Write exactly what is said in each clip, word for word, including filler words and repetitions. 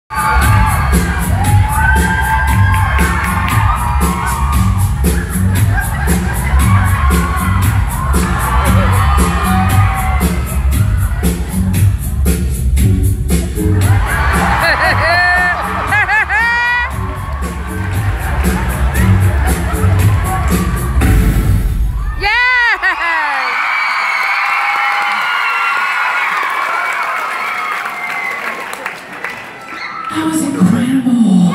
That was incredible.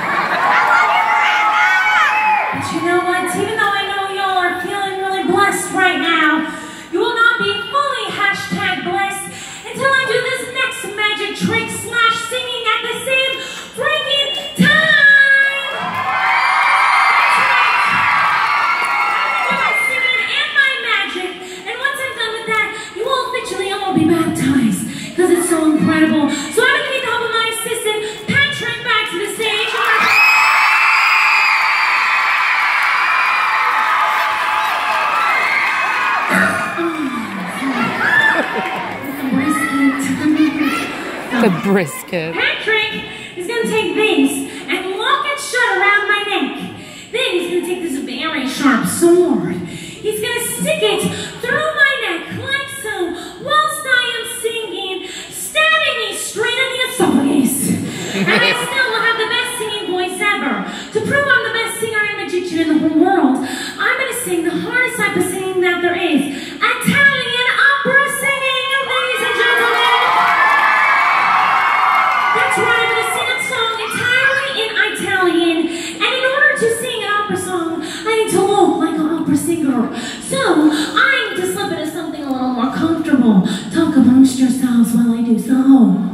But you know what? Even though I know y'all are feeling really blessed right now, you will not be fully hashtag blessed until I do this next magic trick slash singing at the same freaking time. That's right. I'm gonna do my singing and my magic, and once I'm done with that, you will officially all be baptized because it's so incredible. So I'm gonna need the help of my assistant. Back to the stage. The brisket. Patrick is going to take this and lock it shut around my neck. Then he's going to take this very sharp sword. He's going to stick it through my neck like so whilst I am singing, stabbing me straight in the esophagus. And I still will have the best singing voice ever. To prove I'm the best singer and magician in the whole world, I'm going to sing the hardest type of singing that there is. Italian opera singing, ladies and gentlemen. That's right, I'm going to sing a song entirely in Italian. And in order to sing an opera song, I need to look like an opera singer. So, I need to slip into something a little more comfortable. Talk amongst yourselves while I do so.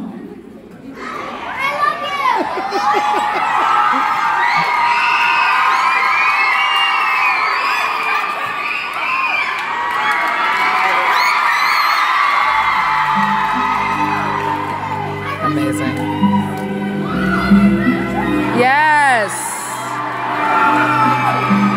Amazing. Yes.